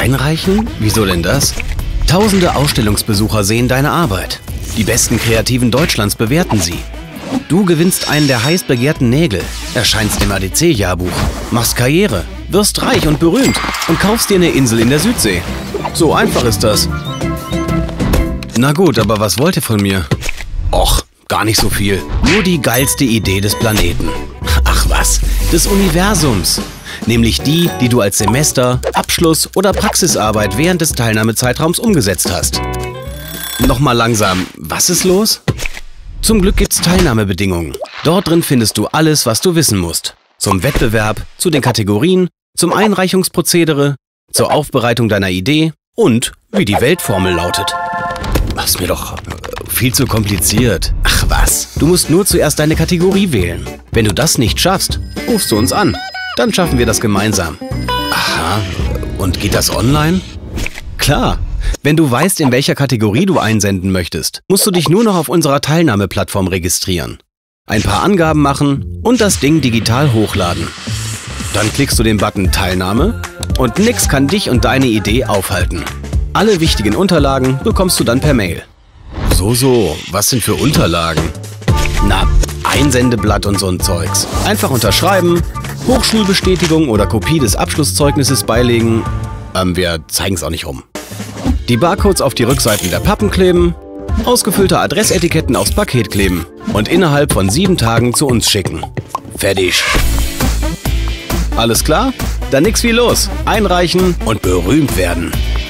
Einreichen? Wieso denn das? Tausende Ausstellungsbesucher sehen deine Arbeit. Die besten Kreativen Deutschlands bewerten sie. Du gewinnst einen der heiß begehrten Nägel, erscheinst im ADC-Jahrbuch, machst Karriere, wirst reich und berühmt und kaufst dir eine Insel in der Südsee. So einfach ist das. Na gut, aber was wollt ihr von mir? Och, gar nicht so viel. Nur die geilste Idee des Planeten. Ach was, des Universums. Nämlich die, die du als Semester-, Abschluss- oder Praxisarbeit während des Teilnahmezeitraums umgesetzt hast. Nochmal langsam, was ist los? Zum Glück gibt's Teilnahmebedingungen. Dort drin findest du alles, was du wissen musst. Zum Wettbewerb, zu den Kategorien, zum Einreichungsprozedere, zur Aufbereitung deiner Idee und wie die Weltformel lautet. Das ist mir doch viel zu kompliziert. Ach was, du musst nur zuerst deine Kategorie wählen. Wenn du das nicht schaffst, rufst du uns an. Dann schaffen wir das gemeinsam. Aha, und geht das online? Klar. Wenn du weißt, in welcher Kategorie du einsenden möchtest, musst du dich nur noch auf unserer Teilnahmeplattform registrieren. Ein paar Angaben machen und das Ding digital hochladen. Dann klickst du den Button Teilnahme und nix kann dich und deine Idee aufhalten. Alle wichtigen Unterlagen bekommst du dann per Mail. So, was sind für Unterlagen? Na, Einsendeblatt und so ein Zeugs. Einfach unterschreiben, Hochschulbestätigung oder Kopie des Abschlusszeugnisses beilegen. Wir zeigen es auch nicht rum. Die Barcodes auf die Rückseiten der Pappen kleben, ausgefüllte Adressetiketten aufs Paket kleben und innerhalb von 7 Tagen zu uns schicken. Fertig. Alles klar? Dann nix wie los. Einreichen und berühmt werden.